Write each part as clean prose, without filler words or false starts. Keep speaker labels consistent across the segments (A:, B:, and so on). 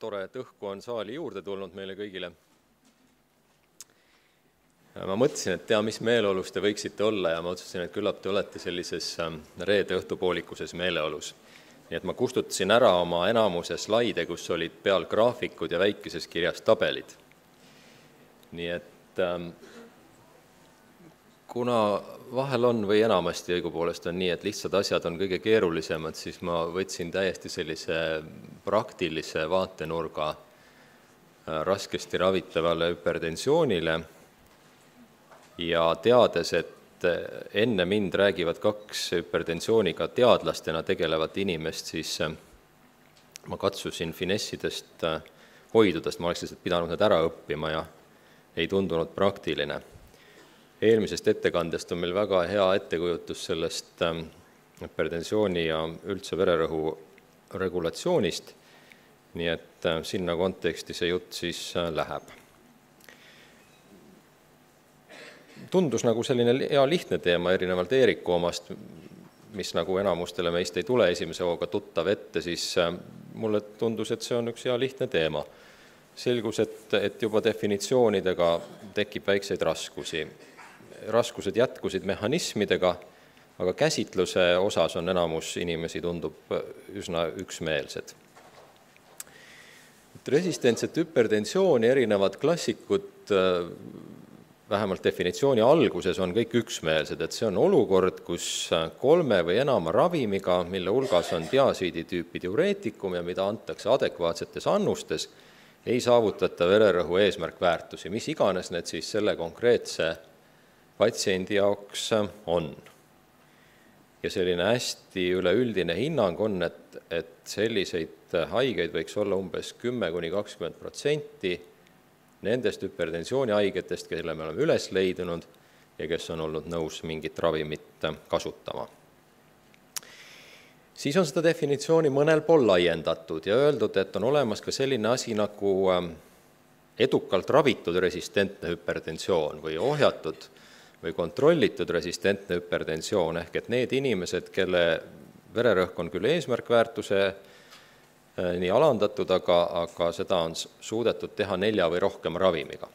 A: tore, et õhku on saali juurde tulnud meile kõigile. Ma mõtlesin, et mis meeleolus te võiksite olla ja ma otsustasin, et küllap te olete sellises reede õhtupoolikuses meeleolus. Nii et ma kustutasin ära oma enamuse slaide, kus olid peal graafikud ja väikeses kirjas tabelid. Nii et kuna vahel on või enamasti õigupoolest on nii, et lihtsad asjad on kõige keerulisemad, siis ma võtsin täiesti sellise praktilise vaatenurga raskesti ravitavale hüpertensioonile ja teades, et enne mind räägivad kaks hüpertensiooniga teadlastena tegelevat inimest, siis ma katsusin finessidest hoidudest, ma oleks lihtsalt pidanud need ära õppima ja ei tundunud praktiline. Eelmisest ettekandest on meil väga hea ettekujutus sellest hüpertensiooni ja üldse vererõhu regulatsioonist, nii et sinna konteksti see jutt siis läheb. Tundus nagu selline hea lihtne teema, erinevalt Eeriku omast, mis nagu enamustele meist ei tule esimese hooga tuttav ette, siis mulle tundus, et see on üks hea lihtne teema. Selgus, et juba definitsioonidega tekib väikseid raskusi. Raskused jätkusid mehhanismidega, aga käsitluse osas on enamus inimesi tundub üsna üksmeelsed. Resistentset hüpertensiooni erinevad klassikud, vähemalt definitsiooni alguses on kõik üksmeelsed, et see on olukord, kus 3 või enama ravimiga, mille hulgas on diasiiditüüpi diureetikum ja mida antakse adekvaatsetes annustes, ei saavutata vererõhu eesmärkväärtusi, mis iganes need siis selle konkreetse patsiendi jaoks on. Ja selline hästi üleüldine hinnang on, et selliseid haigeid võiks olla umbes 10–20% nendest hüpertensiooni haigetest, kelle me oleme üles leidunud ja kes on olnud nõus mingit ravimit kasutama. Siis on seda definitsiooni mõnel pool laiendatud ja öeldud, et on olemas ka selline asi nagu edukalt ravitud resistentne hüpertensioon või ohjatud või kontrollitud resistentne hüpertensioon, ehk et need inimesed, kelle vererõhk on küll eesmärkväärtuse nii alandatud, aga seda on suudetud teha 4 või rohkem ravimiga.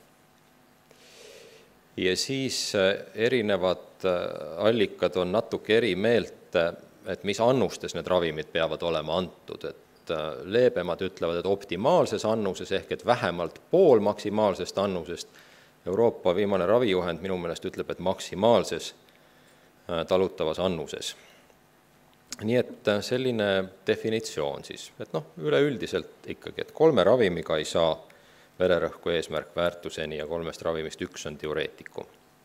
A: Ja siis erinevad allikad on natuke eri meelt, et mis annustes need ravimid peavad olema antud. Et leebemad ütlevad, et optimaalses annuses ehk et vähemalt pool maksimaalsest annusest. Euroopa viimane ravijuhend minu meelest ütleb, et maksimaalses talutavas annuses. Nii et selline definitsioon siis, et üleüldiselt ikkagi, et 3 ravimiga ei saa vererõhku eesmärkväärtuseni ja 3 ravimist 1 on diureetikum.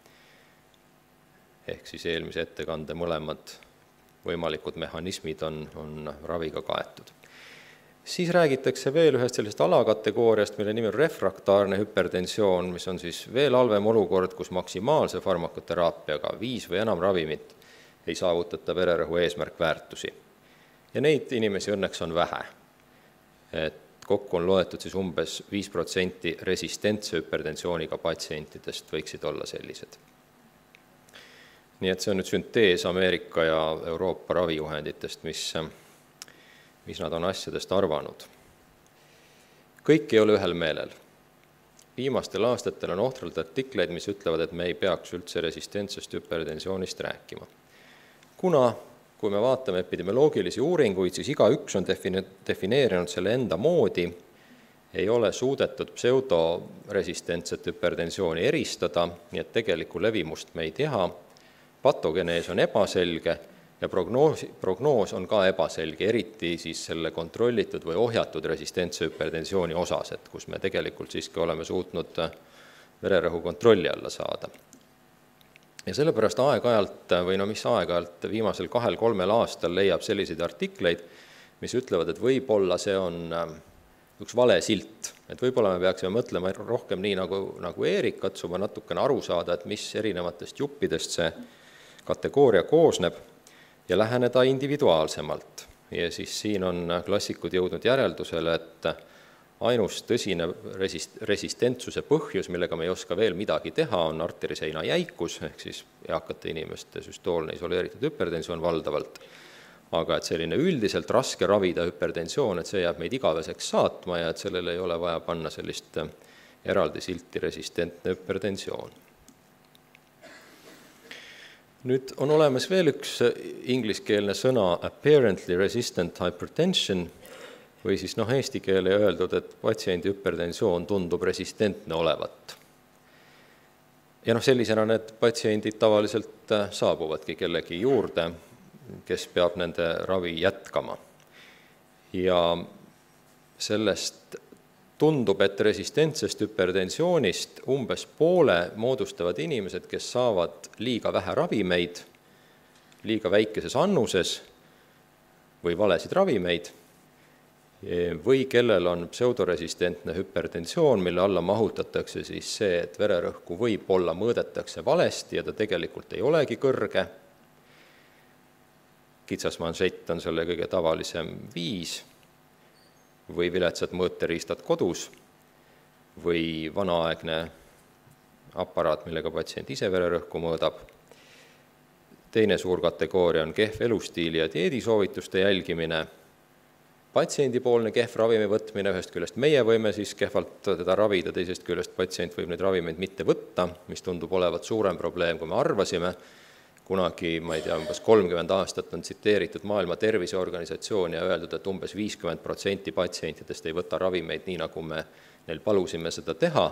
A: Ehk siis eelmise ettekande mõlemad võimalikud mehhanismid on raviga kaetud. Siis räägitakse veel ühest sellisest alakategooriast, mille nimi on refraktaarne hüpertensioon, mis on siis veel halvem olukord, kus maksimaalse farmakoteraapiaga 5 või enam ravimit ei saavutata vererõhu eesmärkväärtusi. Ja neid inimesi õnneks on vähe. Et kokku on loetud siis umbes 5% resistentse hüpertensiooniga patsientidest võiksid olla sellised. Nii et see on nüüd süntees Ameerika ja Euroopa ravijuhenditest, mis nad on asjadest arvanud. Kõik ei ole ühel meelel. Viimastel aastatel on ohtralt artikleid, mis ütlevad, et me ei peaks üldse resistentsest hüpertensioonist rääkima. Kuna, kui me vaatame epidemioloogilisi uuringuid, siis igaüks on defineerinud selle enda moodi, ei ole suudetud pseudoresistentset hüpertensiooni eristada, nii et tegelikku levimust me ei tea, patogenees on ebaselge ja prognoos on ka ebaselge, eriti siis selle kontrollitud või ohjatud resistentse hüpertensiooni osas, et kus me tegelikult siiski oleme suutnud vererõhu kontrolli alla saada. Ja sellepärast aeg-ajalt, või mis aeg-ajalt, viimasel 2-3 aastal leiab selliseid artikleid, mis ütlevad, et võib-olla see on üks vale silt, et võib-olla me peaksime mõtlema rohkem nii nagu Eerik, katsuma natukene aru saada, et mis erinevatest juppidest see kategooria koosneb ja läheneda individuaalsemalt. Ja siis siin on klassikud jõudnud järeldusele, et ainus tõsine resistentsuse põhjus, millega me ei oska veel midagi teha, on arteriseina jäikus, ehk siis eakate inimeste süstoolne isoleeritud hüpertensioon valdavalt. aga et selline üldiselt raske ravida hüpertensioon, et see jääb meid igaveseks saatma ja et sellele ei ole vaja panna sellist eraldi silti resistentne hüpertensioon. Nüüd on olemas veel üks ingliskeelne sõna apparently resistant hypertension või siis eesti keele öeldud, et patsiendi hüpertensioon tundub resistentne olevat. Ja sellisena need patsiendid tavaliselt saabuvadki kellegi juurde, kes peab nende ravi jätkama. Ja sellest tundub, et resistentsest hüpertensioonist umbes poole moodustavad inimesed, kes saavad liiga vähe ravimeid, liiga väikeses annuses või valesid ravimeid, või kellel on pseudoresistentne hüpertensioon, mille alla mahutatakse siis see, et vererõhku võib-olla mõõdetakse valesti ja ta tegelikult ei olegi kõrge. Kitsas manšett on selle kõige tavalisem viis või viletsad mõõteriistad kodus või vanaaegne aparaat, millega patsient ise vererõhku mõõdab. Teine suur kategooria on kehv elustiili ja dieedisoovituste jälgimine, patsiendipoolne kehv ravimi võtmine, ühest küljest meie võime siis kehvalt teda ravida, teisest küljest patsient võib neid ravimeid mitte võtta, mis tundub olevat suurem probleem, kui me arvasime. Kunagi, ma ei tea, umbes 30 aastat on tsiteeritud Maailma Terviseorganisatsiooni ja öeldud, et umbes 50% patsientidest ei võta ravimeid nii, nagu me neil palusime seda teha.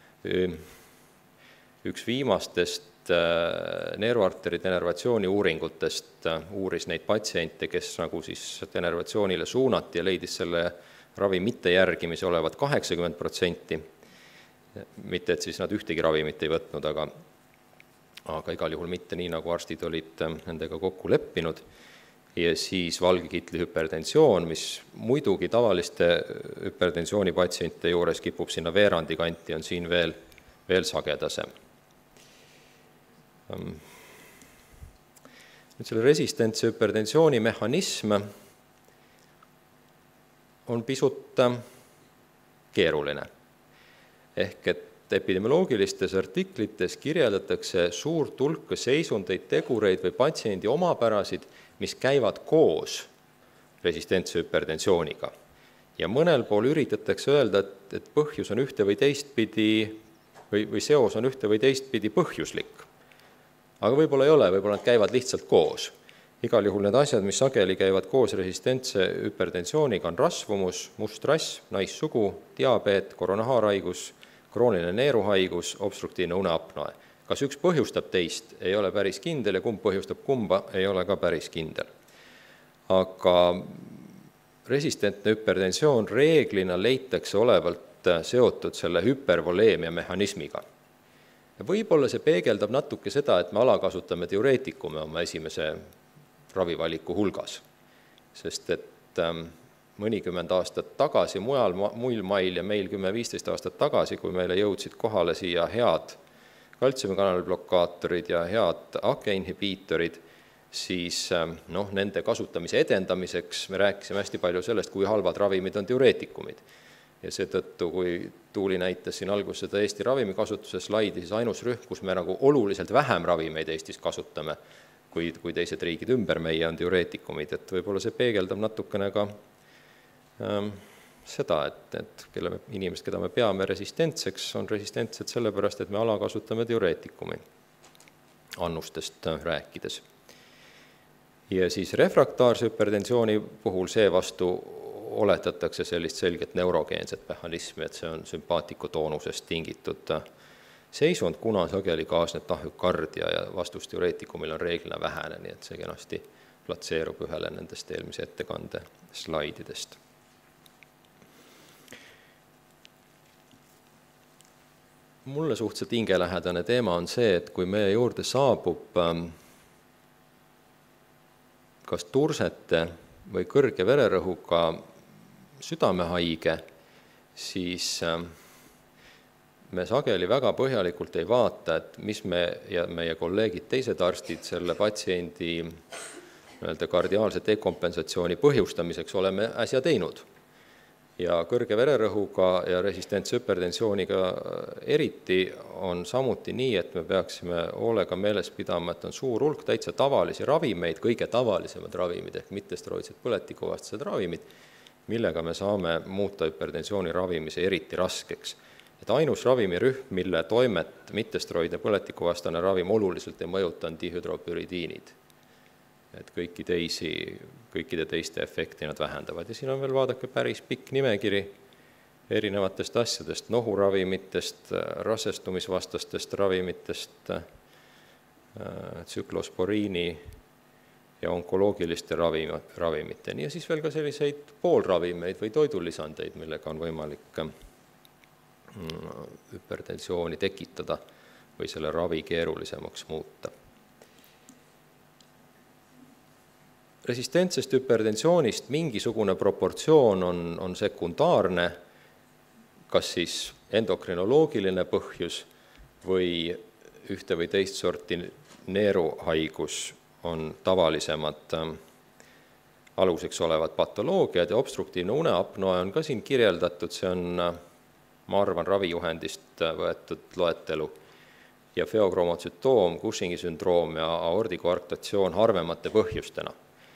A: Üks viimastest neeruarteri denervatsiooni uuringutest uuris neid patsiente, kes nagu siis denervatsioonile suunati ja leidis selle ravi mitte järgimise olevat 80%. Mitte, et siis nad ühtegi ravimit ei võtnud, aga igal juhul mitte nii, nagu arstid olid nendega kokku leppinud. Ja siis valgekitli hüpertensioon, mis muidugi tavaliste hüpertensiooni patsiente juures kipub sinna veerandi kanti, on siin veel sagedasem. Nüüd selle resistentse hüpertensiooni mehhanism on pisut keeruline. Ehk et epidemioloogilistes artiklites kirjeldatakse suurt hulka seisundeid, tegureid või patsiendi omapärasid, mis käivad koos resistentse hüpertensiooniga. Ja mõnel pool üritatakse öelda, et põhjus on ühte või teistpidi või seos on ühte või teistpidi põhjuslik. Aga võib-olla ei ole, võib-olla nad käivad lihtsalt koos. Igal juhul need asjad, mis sageli käivad koos resistentse hüpertensiooniga, on rasvumus, must rass, naissugu, diabeet, koronahaarhaigus, krooniline neeruhaigus, obstruktiivne uneapnoe. Kas üks põhjustab teist, ei ole päris kindel ja kumb põhjustab kumba, ei ole ka päris kindel. Aga resistentne hüpertensioon reeglina leitakse olevalt seotud selle hüpervoleemia mehhanismiga. Ja võib-olla see peegeldab natuke seda, et me alakasutame diureetikume oma esimese ravivaliku hulgas, sest et mõnikümmend aastat tagasi muil mail ja meil 10-15 aastat tagasi, kui meile jõudsid kohale siia head kaltsiumikanali blokaatorid ja head AKE inhibiitorid, siis nende kasutamise edendamiseks me rääkisime hästi palju sellest, kui halvad ravimid on diureetikumid. Ja seetõttu, kui Tuuli näitas siin alguses seda Eesti ravimikasutuse slaidi, siis ainus rühm, kus me nagu oluliselt vähem ravimeid Eestis kasutame, kui teised riigid ümber meie on diureetikumid, et võib-olla see peegeldab natukene ka seda, et inimesed, keda me peame resistentseks, on resistentsed sellepärast, et me alakasutame diureetikumi annustest rääkides. Ja siis refraktaarse hüpertensiooni puhul seevastu oletatakse sellist selget neurogeenset mehhanismi, et see on sümpaatikutoonusest tingitud seisund, kuna sageli kaasneb tahükardia ja vastus diureetikumil on reeglina vähene, nii et see kenasti platseerub ühele nendest eelmise ettekande slaididest. Mulle suhteliselt hingelähedane teema on see, et kui meie juurde saabub kas tursete või kõrge vererõhuga südamehaige, siis me sageli väga põhjalikult ei vaata, et mis me ja meie kolleegid, teised arstid selle patsiendi kardiaalse dekompensatsiooni põhjustamiseks oleme äsja teinud. ja kõrge vererõhuga ja resistentse hüpertensiooniga eriti on samuti nii, et me peaksime hoolega meeles pidama, et on suur hulk täitsa tavalisi ravimeid, kõige tavalisemad ravimid ehk mittesteroidsed põletikuvastased ravimid, millega me saame muuta hüpertensiooni ravimise eriti raskeks. Et ainus ravimirühm, mille toimet mittesteroidne põletikuvastane ravim oluliselt ei mõjuta, on dihüdropüridiinid. Et kõikide teiste efekti nad vähendavad. Ja siin on veel vaadake päris pikk nimekiri erinevatest asjadest, nohuravimitest, rasestumisvastastest ravimitest, tsüklosporiini ja onkoloogiliste ravimiteni. Ja siis veel ka selliseid poolravimeid või toidulisandeid, millega on võimalik hüpertensiooni tekitada või selle ravi keerulisemaks muuta. Resistentsest hüpertensioonist mingisugune proportsioon on sekundaarne, kas siis endokrinoloogiline põhjus või ühte või teist sorti neeruhaigus on tavalisemad aluseks olevad patoloogiad ja obstruktiivne uneapnoe on ka siin kirjeldatud, see on, ma arvan, ravijuhendist võetud loetelu ja feokromotsütoom, Cushingi sündroom ja aordikoarktatsioon harvemate põhjustena.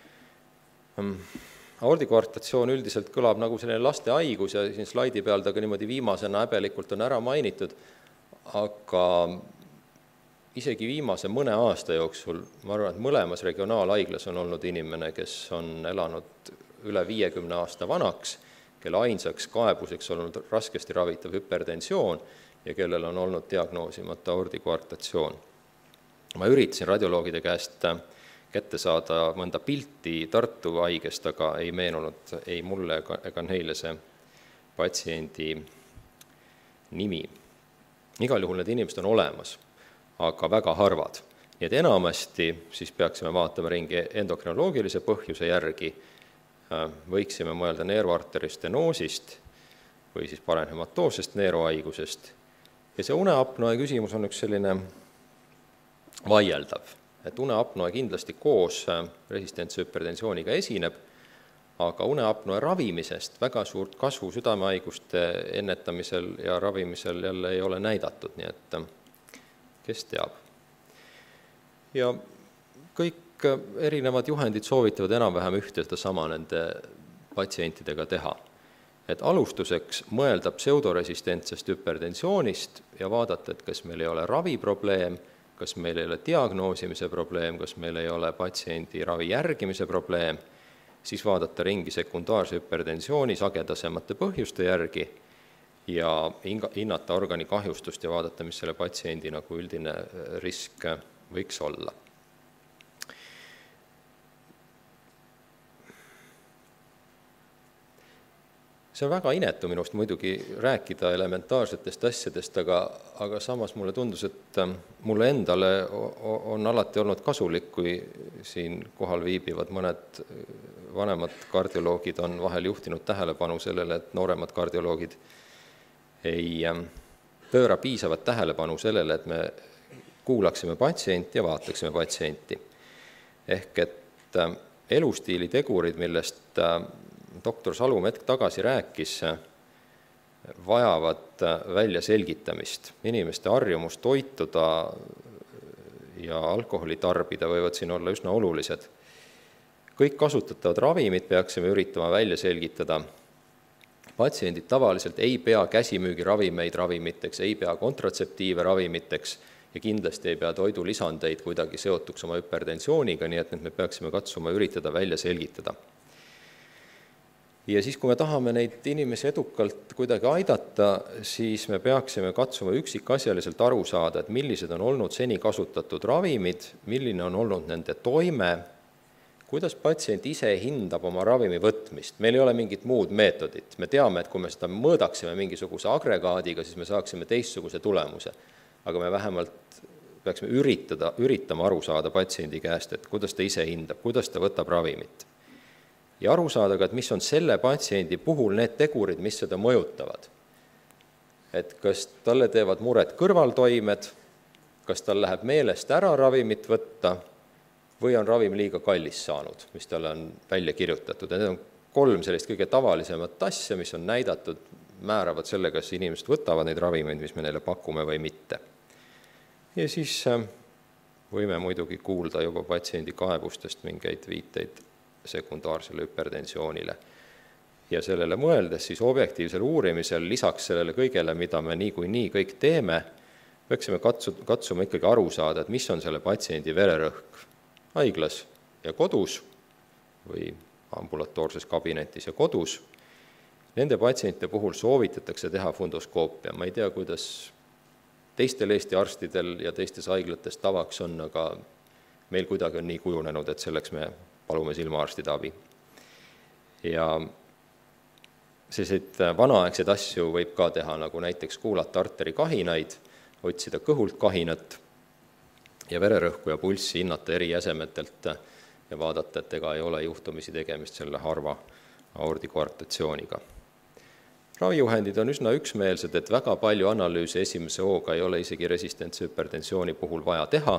A: Aordikoarktatsioon üldiselt kõlab nagu selline laste haigus ja siin slaidi peal ta ka niimoodi viimasena häbelikult on ära mainitud, aga isegi viimase mõne aasta jooksul, ma arvan, et mõlemas regionaalhaiglas on olnud inimene, kes on elanud üle 50 aasta vanaks, kelle ainsaks kaebuseks olnud raskesti ravitav hüpertensioon ja kellel on olnud diagnoosimata aordikoarktatsioon. Ma üritasin radioloogide käest kätte saada mõnda pilti Tartu haigest, aga ei meenunud ei mulle ega neile see patsiendi nimi. Igal juhul need inimesed on olemas, aga väga harvad. Nii et enamasti siis peaksime vaatama ringi endokrinoloogilise põhjuse järgi, võiksime mõelda neeruarteri stenoosist või siis parenhematoosest neeruhaigusest. Ja see uneapnoe küsimus on üks selline vaieldav. Et uneapnoe kindlasti koos resistentse hüpertensiooniga esineb, aga uneapnoe ravimisest väga suurt kasvu südamehaiguste ennetamisel ja ravimisel jälle ei ole näidatud, nii et kes teab. Ja kõik erinevad juhendid soovitavad enam-vähem ühte sama nende patsientidega teha. Et alustuseks mõelda pseudoresistentsest hüpertensioonist ja vaadata, et kas meil ei ole raviprobleem, kas meil ei ole diagnoosimise probleem, kas meil ei ole patsiendi ravi järgimise probleem, siis vaadata ringi sekundaarse hüpertensiooni sagedasemate põhjuste järgi ja hinnata organi kahjustust ja vaadata, mis selle patsiendi nagu üldine risk võiks olla. See on väga inetu minust muidugi rääkida elementaarsetest asjadest, aga samas mulle tundus, et mulle endale on alati olnud kasulik, kui siin kohal viibivad mõned vanemad kardioloogid on vahel juhtinud tähelepanu sellele, et nooremad kardioloogid ei pööra piisavat tähelepanu sellele, et me kuulaksime patsienti ja vaataksime patsienti. Ehk et elustiili tegurid, millest doktor Salum hetk tagasi rääkis, vajavad välja selgitamist. Inimeste harjumus toituda ja alkoholi tarbida võivad siin olla üsna olulised. Kõik kasutatavad ravimid peaksime üritama välja selgitada. Patsiendid tavaliselt ei pea käsimüügi ravimeid ravimiteks, ei pea kontratseptiive ravimiteks ja kindlasti ei pea toidulisandeid kuidagi seotuks oma hüpertensiooniga, nii et me peaksime katsuma üritada välja selgitada. Ja siis, kui me tahame neid inimesi edukalt kuidagi aidata, siis me peaksime katsuma üksikasjaliselt aru saada, et millised on olnud seni kasutatud ravimid, milline on olnud nende toime, kuidas patsient ise hindab oma ravimi võtmist. Meil ei ole mingit muud meetodit. Me teame, et kui me seda mõõdaksime mingisuguse agregaadiga, siis me saaksime teistsuguse tulemuse. Aga me vähemalt peaksime üritama aru saada patsiendi käest, et kuidas ta ise hindab, kuidas ta võtab ravimit. Ja aru saada ka, et mis on selle patsiendi puhul need tegurid, mis seda mõjutavad. Et kas talle teevad muret kõrvaltoimed, kas tal läheb meelest ära ravimit võtta või on ravim liiga kallis saanud, mis talle on välja kirjutatud. Need on 3 sellist kõige tavalisemat asja, mis on näidatud, määravad selle, kas inimesed võtavad neid ravimeid, mis me neile pakume või mitte. Ja siis võime muidugi kuulda juba patsiendi kaebustest mingeid viiteid sekundaarsele hüpertensioonile. Ja sellele mõeldes siis objektiivsel uurimisel lisaks sellele kõigele, mida me niikuinii kõik teeme, peaksime katsuma ikkagi aru saada, et mis on selle patsiendi vererõhk haiglas ja kodus või ambulatoorses kabinetis ja kodus. Nende patsientide puhul soovitatakse teha fundoskoopia. Ma ei tea, kuidas teistel Eesti arstidel ja teistes haiglates tavaks on, aga meil kuidagi on nii kujunenud, et selleks me palume silmaarstide abi. Ja selliseid vanaaegseid asju võib ka teha, nagu näiteks kuulata arteri kahinaid, otsida kõhult kahinat ja vererõhku ja pulssi hinnata eri jäsemetelt ja vaadata, et ega ei ole juhtumisi tegemist selle harva aordikoartatsiooniga. Ravijuhendid on üsna üksmeelsed, et väga palju analüüse esimese hooga ei ole isegi resistentse hüpertensiooni puhul vaja teha.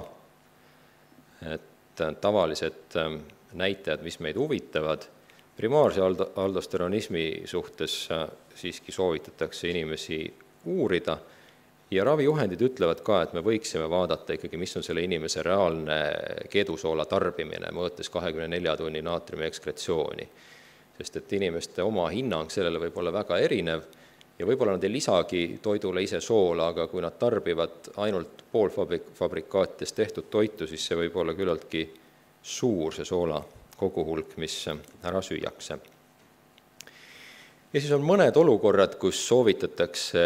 A: Et tavalised näitajad, mis meid huvitavad, primaarse aldosteronismi suhtes siiski soovitatakse inimesi uurida ja ravijuhendid ütlevad ka, et me võiksime vaadata ikkagi, mis on selle inimese reaalne keedusoola tarbimine, mõõtes 24 tunni naatriumi ekskretsiooni. Sest et inimeste oma hinnang sellele võib olla väga erinev ja võib-olla nad ei lisagi toidule ise soola, aga kui nad tarbivad ainult poolfabrikaatides tehtud toitu, siis see võib olla küllaltki suur see soola koguhulk, mis ära süüakse. Ja siis on mõned olukorrad, kus soovitatakse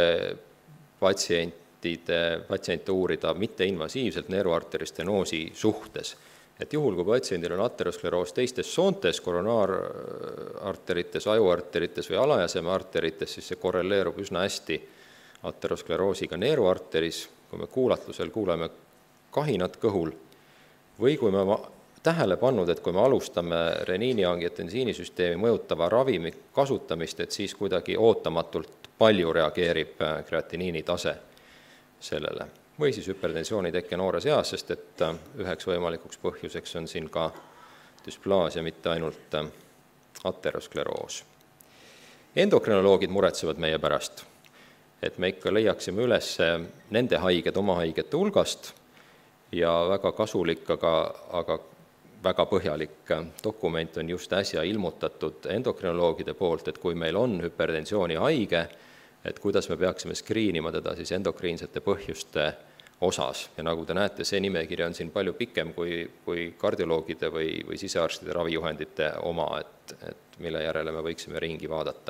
A: patsiente uurida mitteinvasiivselt neeruarteristenoosi suhtes. Et juhul, kui patsiendil on ateroskleroos teistes soontes, koronaarterites, ajuarterites või alajäseme arterites, siis see korreleerub üsna hästi ateroskleroosiga neeruarteris, kui me kuulatlusel kuuleme kahinat kõhul või kui me tähele pannud, et kui me alustame reniini-angiotensiinisüsteemi mõjutava ravimi kasutamist, et siis kuidagi ootamatult palju reageerib kreatiniini tase sellele. Või siis hüpertensiooni tekke noores eas, sest et üheks võimalikuks põhjuseks on siin ka dysplaasia, mitte ainult ateroskleroos. Endokrinoloogid muretsevad meie pärast, et me ikka leiaksime üles nende haiged oma haigete hulgast ja väga kasulik, aga väga põhjalik dokument on just äsja ilmutatud endokrinoloogide poolt, et kui meil on hüpertensiooni haige, et kuidas me peaksime skriinima teda siis endokriinsete põhjuste osas. Ja nagu te näete, see nimekiri on siin palju pikem kui kardioloogide või sisearstide ravijuhendite oma, et mille järele me võiksime ringi vaadata.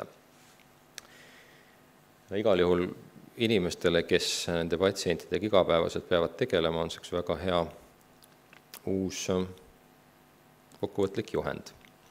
A: Igal juhul inimestele, kes nende patsientidega igapäevaselt peavad tegelema, on see väga hea uus kokkuvõtlik juhend.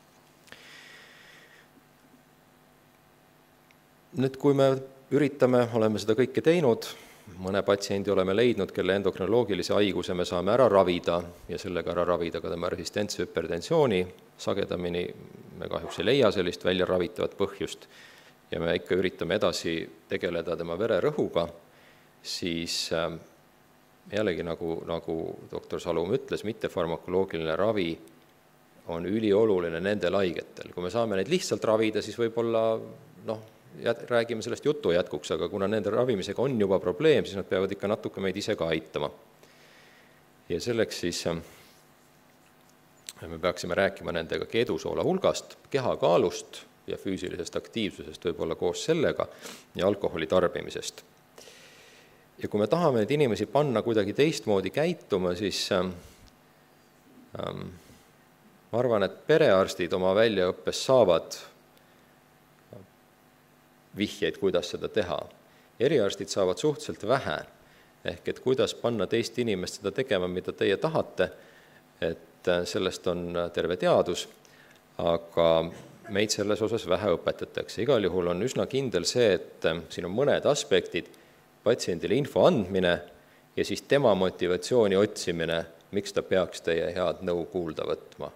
A: Nüüd, kui me oleme seda kõike teinud, mõne patsiendi oleme leidnud, kelle endokrinoloogilise haiguse me saame ära ravida ja sellega ära ravida ka tema resistentse hüpertensiooni, sagedamini me kahjuks ei leia sellist välja ravitavat põhjust ja me ikka üritame edasi tegeleda tema vererõhuga, siis jällegi nagu doktor Salum ütles, mittefarmakoloogiline ravi on ülioluline nendel haigetel. Kui me saame neid lihtsalt ravida, siis võib-olla räägime sellest jutu jätkuks, aga kuna nende ravimisega on juba probleem, siis nad peavad ikka natuke meid ise ka aitama. Ja selleks siis me peaksime rääkima nendega keedusoola hulgast, kehakaalust ja füüsilisest aktiivsusest võib-olla koos sellega ja alkoholi tarbimisest. Ja kui me tahame neid inimesi panna kuidagi teistmoodi käituma, siis ma arvan, et perearstid oma väljaõppes saavad vihjeid, kuidas seda teha. Eriarstid saavad suhteliselt vähe, ehk et kuidas panna teist inimest seda tegema, mida teie tahate, et sellest on terve teadus, aga meid selles osas vähe õpetatakse. Igal juhul on üsna kindel see, et siin on mõned aspektid, patsiendile info andmine ja siis tema motivatsiooni otsimine, miks ta peaks teie head nõu kuulda võtma.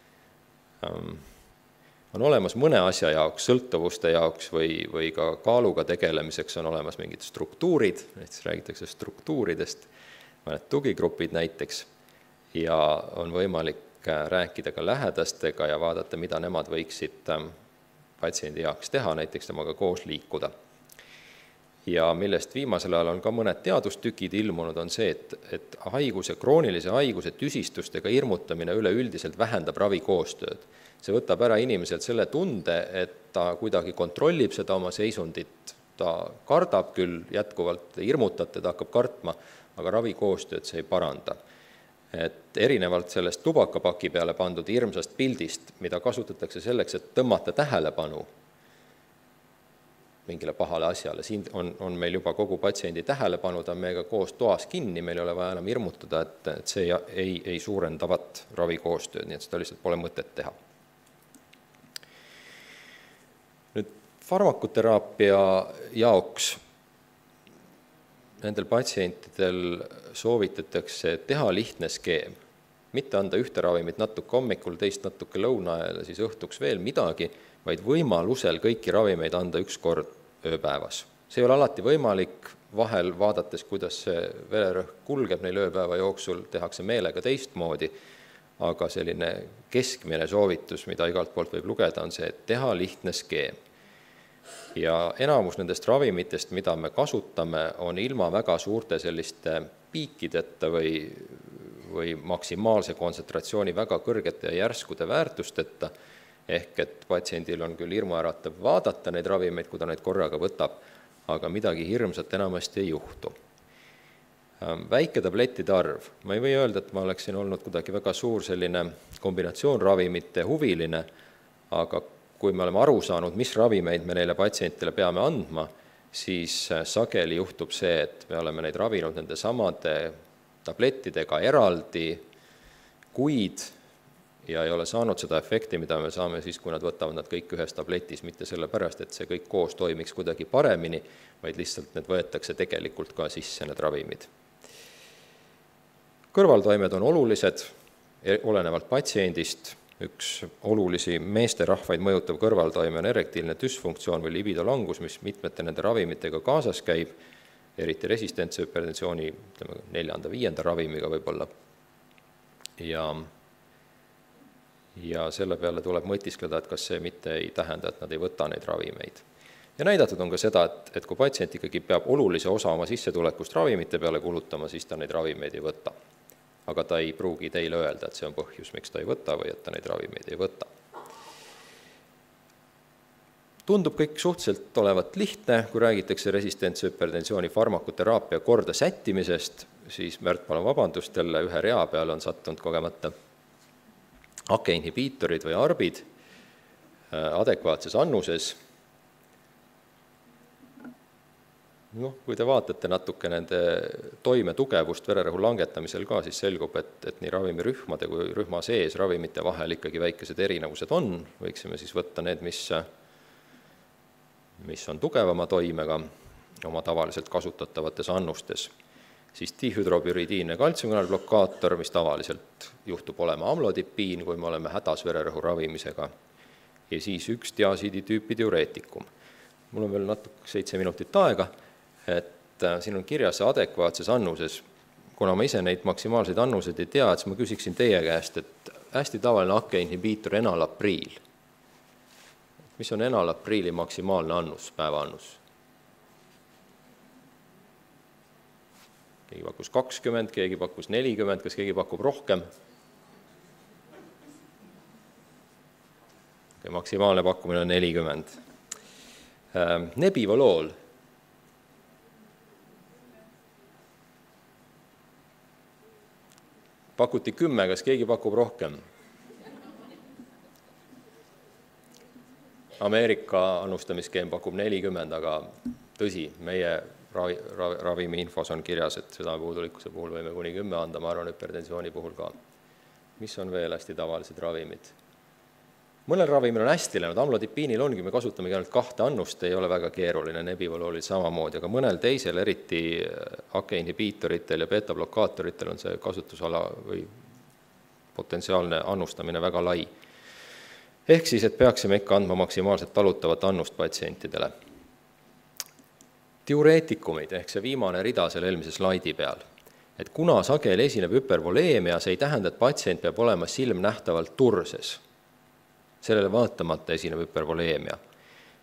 A: On olemas mõne asja jaoks, sõltuvuste jaoks või ka kaaluga tegelemiseks on olemas mingid struktuurid, näiteks räägitakse struktuuridest, mõned tugigrupid näiteks, ja on võimalik rääkida ka lähedastega ja vaadata, mida nemad võiksid patsiendi heaks teha, näiteks temaga koos liikuda. Ja millest viimasel ajal on ka mõned teadustükid ilmunud, on see, et kroonilise haiguse tüsistustega hirmutamine üleüldiselt vähendab ravikoostööd. See võtab ära inimeselt selle tunde, et ta kuidagi kontrollib seda oma seisundit, ta kardab küll jätkuvalt, hirmutab, teda hakkab kartma, aga ravikoostööd see ei paranda. Et erinevalt sellest tubakapaki peale pandud hirmsast pildist, mida kasutatakse selleks, et tõmmata tähelepanu mingile pahale asjale. Siin on meil juba kogu patsiendi tähelepanu, ta on meiega koos toas kinni, meil ei ole vaja enam hirmutada, et see ei suurendavat ravikoostööd, nii et seda lihtsalt pole mõtet teha. Nüüd farmakoteraapia jaoks nendel patsientidel soovitatakse teha lihtne skeem, mitte anda ühte ravimit natuke hommikul, teist natuke lõuna ja siis õhtuks veel midagi, vaid võimalusel kõiki ravimeid anda üks kord ööpäevas. See ei ole alati võimalik, vahel vaadates, kuidas see vererõhk kulgeb neil ööpäeva jooksul, tehakse meelega teistmoodi, aga selline keskmine soovitus, mida igalt poolt võib lugeda, on see, et teha lihtne skeem. Ja enamus nendest ravimitest, mida me kasutame, on ilma väga suurte selliste piikideta või maksimaalse kontsentratsiooni väga kõrgete ja järskude väärtusteta, ehk et patsiendil on küll hirmuäratav vaadata neid ravimeid, kui ta neid korraga võtab, aga midagi hirmsat enamasti ei juhtu. Väike tablettide arv. Ma ei või öelda, et ma oleksin olnud kuidagi väga suur selline kombinatsioonravimite huviline, aga kui me oleme aru saanud, mis ravimeid me neile patsientile peame andma, siis sageli juhtub see, et me oleme neid ravinud nende samade tablettidega eraldi kuid ja ei ole saanud seda efekti, mida me saame siis, kui nad võtavad nad kõik ühes tabletis, mitte sellepärast, et see kõik koos toimiks kuidagi paremini, vaid lihtsalt need võetakse tegelikult ka sisse, need ravimid. Kõrvaltoimed on olulised, olenevalt patsiendist. Üks olulisi meesterahvaid mõjutav kõrvaltoime on erektiilne düsfunktsioon või libido langus, mis mitmete nende ravimitega kaasas käib, eriti resistentse hüpertensiooni 4.-5. ravimiga võib-olla. Ja selle peale tuleb mõtiskleda, et kas see mitte ei tähenda, et nad ei võta neid ravimeid. Ja näidatud on ka seda, et kui patsient ikkagi peab olulise osa oma sissetulekust ravimite peale kulutama, siis ta neid ravimeid ei võta. Aga ta ei pruugi teile öelda, et see on põhjus, miks ta ei võta või et ta neid ravimeid ei võta. Tundub kõik suhteliselt olevat lihtne, kui räägitakse resistentse hüpertensiooni farmakoteraapia korda sättimisest, siis Märt, palun vabandust, jälle ühe rea peale on sattunud kogemata AKE-inhibiitorid või arbid adekvaatses annuses. Kui te vaatate natuke nende toime tugevust vererõhu langetamisel ka, siis selgub, et nii ravimirühmade kui rühma sees ravimite vahel ikkagi väikesed erinevused on. Võiksime siis võtta need, mis on tugevama toimega oma tavaliselt kasutatavates annustes. Siis dihüdropüridiinne kaltsiumkanalblokaator, mis tavaliselt juhtub olema amlodipiin, kui me oleme hädas vererõhu ravimisega. Ja siis üks diasiiditüüpi diureetikum. Mul on veel natuke 7 minutit aega, et siin on kirjas adekvaatses annuses. Kuna ma ise neid maksimaalseid annuseid ei tea, et ma küsiksin teie käest, et hästi tavaline AKE-inhibiitor enalapriil. Mis on enalapriili maksimaalne annus, päevaannus? Keegi pakkus 20, keegi pakkus 40, kas keegi pakub rohkem? Maksimaalne pakkumine on 40. Nebivolool. Pakuti 10, kas keegi pakub rohkem? Ameerika annustamiskeem pakub 40, aga tõsi, meie ravimi infos on kirjas, et südamepuudulikkuse puhul võime kuni 10 anda, ma arvan hüpertensiooni puhul ka. Mis on veel hästi tavalised ravimid? Mõnel ravimil on hästi läinud, amlodipiinil ongi, me kasutamegi ainult 2 annust, ei ole väga keeruline, nebivoloolil samamoodi, aga mõnel teisel, eriti AKE-inhibiitoritel ja beta-blokaatoritel on see kasutusala või potentsiaalne annustamine väga lai. Ehk siis, et peaksime ikka andma maksimaalselt talutavat annust patsientidele. Diureetikumid, ehk see viimane rida selle eelmise slaidi peal. Et kuna sageli esineb hüpervoleemia, see ei tähenda, et patsient peab olema silmnähtavalt turses. Sellele vaatamata esineb hüpervoleemia.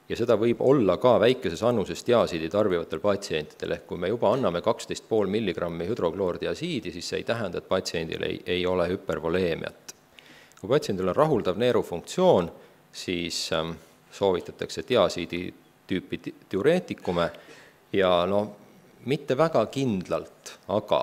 A: ja seda võib olla ka väikeses annuses diasiidi tarbivatel patsientidel, ehk kui me juba anname 12,5 milligrammi hüdrokloordiasiidi, siis see ei tähenda, et patsiendil ei ole hüpervoleemiat. Kui patsiendil on rahuldav neerufunktsioon, siis soovitatakse diasiidi tüüpi diureetikume ja mitte väga kindlalt, aga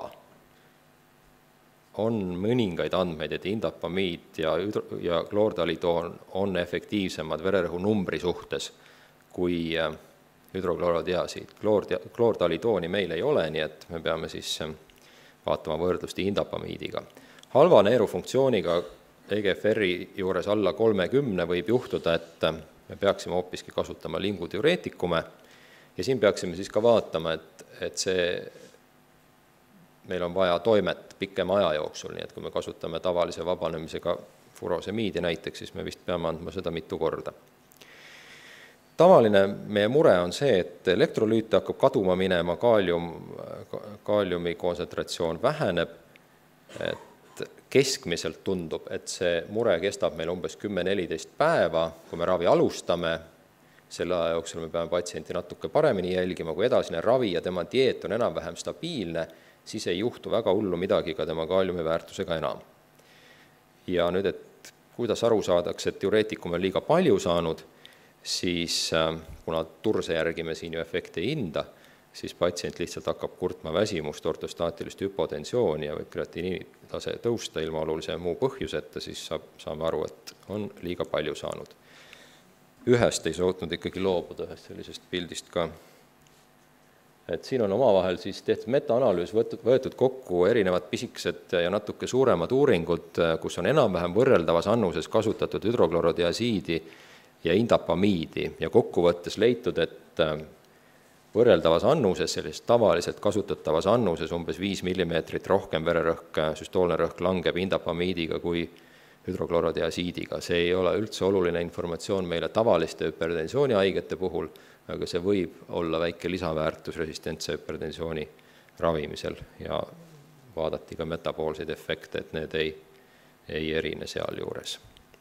A: on mõningaid andmeid, et indapamiid ja kloordalidoon on efektiivsemad vererõhu numbri suhtes kui hüdrokloorodiasiid. Kloordalidooni meil ei ole, nii et me peame siis vaatama võrdlust indapamiidiga. Halva neerufunktsiooniga EGFR-i juures alla 30 võib juhtuda, et me peaksime hoopiski kasutama lingudiureetikume ja siin peaksime siis ka vaatama, et meil on vaja toimet pikema aja jooksul, nii et kui me kasutame tavalise vabanemisega furosemiidi näiteks, siis me vist peame andma seda mitu korda. Tavaline meie mure on see, et elektrolüüte hakkab kaduma minema, kaaliumi kontsentratsioon väheneb, et keskmiselt tundub, et see mure kestab meil umbes 10-14 päeva, kui me ravi alustame, selle aja jooksul me peame patsienti natuke paremini jälgima, kui edasine ravi ja tema dieet on enam-vähem stabiilne, siis ei juhtu väga hullu midagi ka tema kaaliumi väärtusega enam. Ja nüüd, et kuidas aru saadakse, et diureetikum on liiga palju saanud, siis kuna turse järgi me siin ju efekti ei hinda, siis patsient lihtsalt hakkab kurtma väsimust, ortostaatilist hüpotensiooni ja võib kreatiiniini tase tõusta ilma olulise muu põhjuseta, siis saame aru, et on liiga palju saanud. Ühest ei suutnud ikkagi loobuda, ühest sellisest pildist ka. Et siin on omavahel siis tehtud metaanalüüs, võetud kokku erinevad pisikesed ja natuke suuremad uuringud, kus on enam-vähem võrreldavas annuses kasutatud hüdrokloorodiasiidi ja indapamiidi ja kokkuvõttes leitud, et võrreldavas annuses, sellises tavaliselt kasutatavas annuses umbes 5 mm rohkem vererõhk, süstoolne rõhk langeb indapamiidiga kui hüdrokloorodiasiidiga. See ei ole üldse oluline informatsioon meile tavaliste hüpertensiooni haigete puhul, aga see võib olla väike lisaväärtus resistentse hüpertensiooni ravimisel ja vaadati ka metapoolseid efekte, et need ei erine seal juures.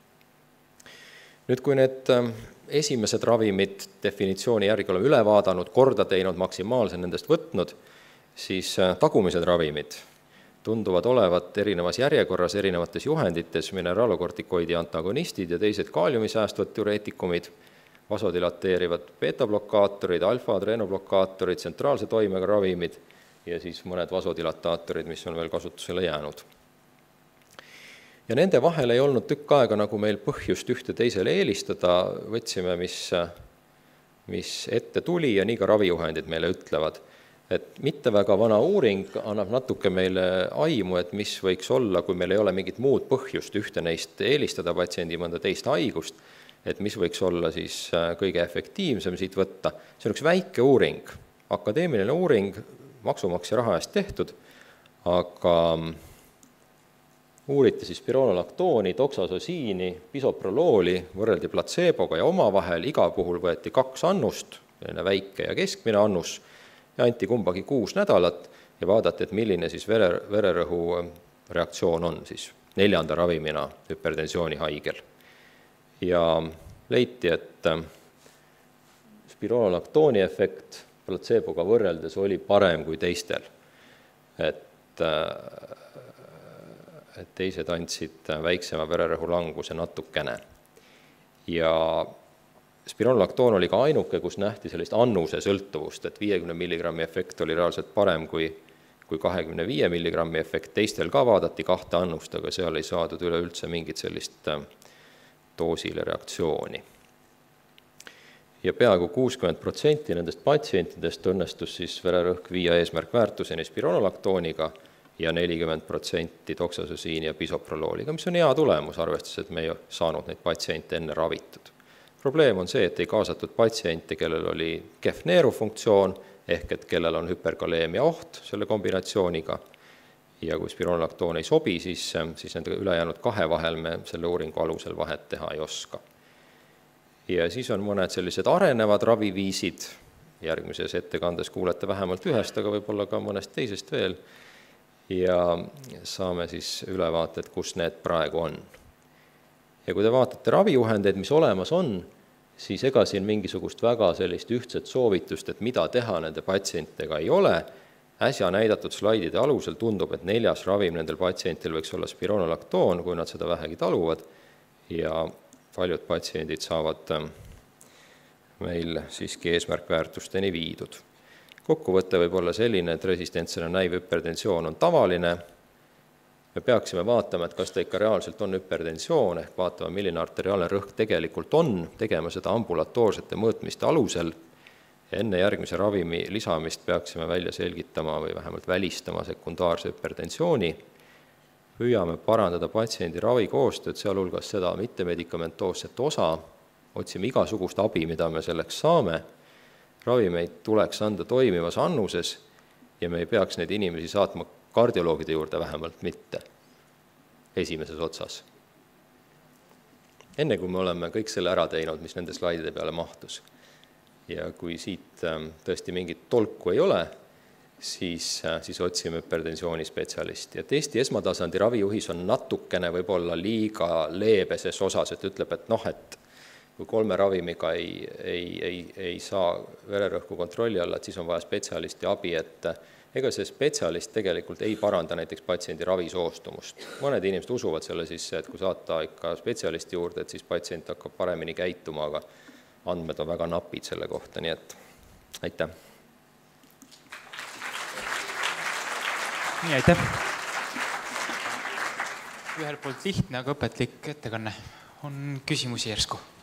A: Nüüd, kui need esimesed ravimid definitsiooni järgi oleme üle vaadanud, korda teinud, maksimaalse nendest võtnud, siis tagumised ravimid tunduvad olevat erinevas järjekorras, erinevates juhendites, mineraalokortikoidi antagonistid ja teised kaaliumi säästvad diureetikumid, vasodilateerivad beta-blokaatorid, alfa-adrenoblokaatorid, tsentraalse toimega ravimid ja siis mõned vasodilataatorid, mis on veel kasutusele jäänud. Ja nende vahel ei olnud tükk aega, nagu meil põhjust ühte teisele eelistada, võtsime, mis ette tuli ja nii ka ravijuhendid meile ütlevad. Et mitte väga vana uuring annab natuke meile aimu, et mis võiks olla, kui meil ei ole mingit muud põhjust ühte neist eelistada patsiendi mõnda teist haigust, et mis võiks olla siis kõige efektiivsem siit võtta. See on üks väike uuring, akadeemiline uuring, maksumaksja raha eest tehtud, aga uuriti siis spironolaktooni, toksasosiini, bisoprolooli, võrreldi platseeboga ja omavahel, iga puhul võeti 2 annust, väike ja keskmine annus, ja anti kumbagi 6 nädalat ja vaadati, et milline siis vererõhu reaktsioon on siis 4. ravimina hüpertensiooni haigel. Ja leiti, et spironolaktooni efekt platseeboga võrreldes oli parem kui teistel. Et teised andsid väiksema vererõhu languse natukene. Ja spironolaktoon oli ka ainuke, kus nähti sellist annuse sõltuvust, et 50 mg efekt oli reaalselt parem kui 25 mg efekt. Teistel ka vaadati 2 annust, aga seal ei saadud üleüldse mingit sellist doosile reaktsiooni. Ja peaaegu 60% nendest patsientidest õnnestus siis vererõhk viia eesmärkväärtuseni spironolaktooniga ja 40% toksasosiini ja bisoprolooliga, mis on hea tulemus, arvestades, et me ei saanud neid patsiente enne ravitud. Probleem on see, et ei kaasatud patsiente, kellel oli kehv neerufunktsioon, ehk et kellel on hüperkaleemia oht selle kombinatsiooniga. Ja kui spironolaktoon ei sobi, siis nende ülejäänud 2 vahel me selle uuringu alusel vahet teha ei oska. Ja siis on mõned sellised arenevad raviviisid, järgmises ettekandes kuulete vähemalt ühest, aga võib-olla ka mõnest teisest veel, ja saame siis ülevaated, kus need praegu on. Ja kui te vaatate ravijuhendeid, mis olemas on, siis ega siin mingisugust väga sellist ühtset soovitust, et mida teha nende patsientidega ei ole. Äsja näidatud slaidide alusel tundub, et 4. ravim nendel patsientil võiks olla spironolaktoon, kui nad seda vähegi taluvad, ja paljud patsiendid saavad meil siiski eesmärkväärtusteni viidud. Kokkuvõte võib olla selline, et resistentsena näiv hüpertensioon on tavaline. Me peaksime vaatama, et kas ta ikka reaalselt on hüpertensioon, ehk vaatama, milline arteriaalne rõhk tegelikult on, tegema seda ambulatoorsete mõõtmiste alusel. Ja enne järgmise ravimi lisamist peaksime välja selgitama või vähemalt välistama sekundaarse hüpertensiooni. Püüame parandada patsiendi ravikoostööd, sealhulgas seda mittemedikamentoosset osa, otsime igasugust abi, mida me selleks saame. Ravimeid tuleks anda toimivas annuses ja me ei peaks neid inimesi saatma kardioloogide juurde vähemalt mitte esimeses otsas. Enne kui me oleme kõik selle ära teinud, mis nende slaidide peale mahtus, ja kui siit tõesti mingit tolku ei ole, siis otsime hüpertensiooni spetsialisti. Et Eesti esmatasandi ravijuhis on natukene võib-olla liiga leebeses osas, et ütleb, et kui 3 ravimiga ei saa vererõhku kontrolli alla, et siis on vaja spetsialisti abi, et ega see spetsialist tegelikult ei paranda näiteks patsiendi ravisoostumust. Mõned inimesed usuvad selle sisse, et kui saata ikka spetsialisti juurde, et siis patsient hakkab paremini käituma, aga andmed on väga napid selle kohta, nii et aitäh.
B: Nii, aitäh. Ühel poolt lihtne, aga õpetlik ettekanne. On küsimusi järsku?